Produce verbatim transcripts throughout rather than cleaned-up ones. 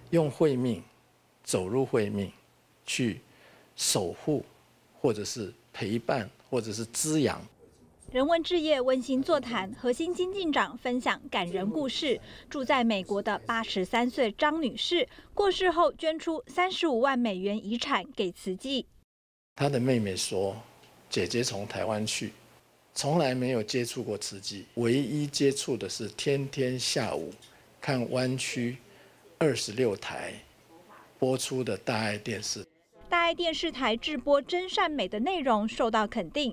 用慧命走入慧命，去守护，或者是陪伴，或者是滋养。 人文置业温馨座谈，核心经进长分享感人故事。住在美国的八十三岁张女士过世后，捐出三十五万美元遗产给慈济。 她的妹妹说：“姐姐从台湾去，从来没有接触过慈济，唯一接触的是天天下午看湾区二十六台播出的大爱电视。 大爱电视台制播真善美的内容受到肯定。”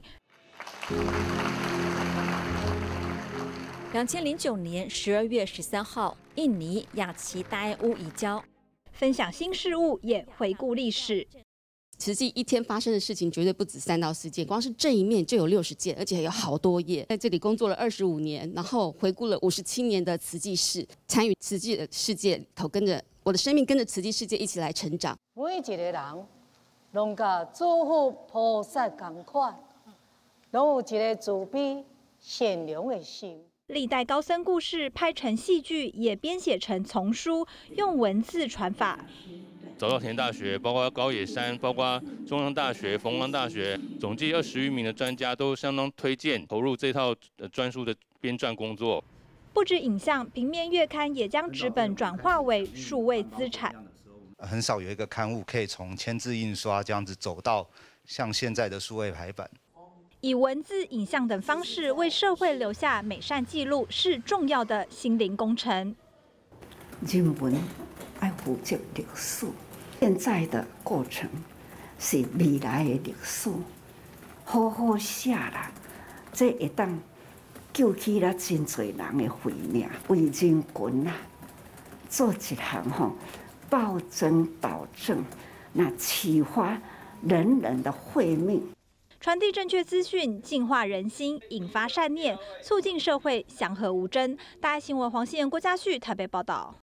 两千零九年十二月十三号，印尼雅琪大爱屋移交， 分享新事物，也回顾历史。 慈济一天发生的事情绝对不止三到四件，光是这一面就有六十件，而且还有好多页。在这里工作了二十五年，然后回顾了五十七年的慈济史，参与慈济的世界里头，跟着我的生命跟着慈济世界一起来成长。 每一个人，拢甲诸佛菩萨同款，拢有一个慈悲善良的心。 历代高僧故事拍成戏剧，也编写成丛书，用文字传法。 早稻田大学，包括高野山，包括中央大学、凤凰大学，总计二十余名的专家都相当推荐投入这套专书的编撰工作。 不止影像，平面月刊也将纸本转化为数位资产。 很少有一个刊物可以从签字印刷这样子走到像现在的数位排版。 以文字、影像等方式为社会留下美善记录，是重要的心灵工程。 人文要负责历史，现在的过程是未来的历史，好好写啦，这会当救起了真侪人的性命，为人群啦做一项吼暴增导正，那启发人人的慧命。 传递正确资讯，净化人心，引发善念，促进社会祥和无争。大爱新闻黄信燕、郭嘉旭台北报道。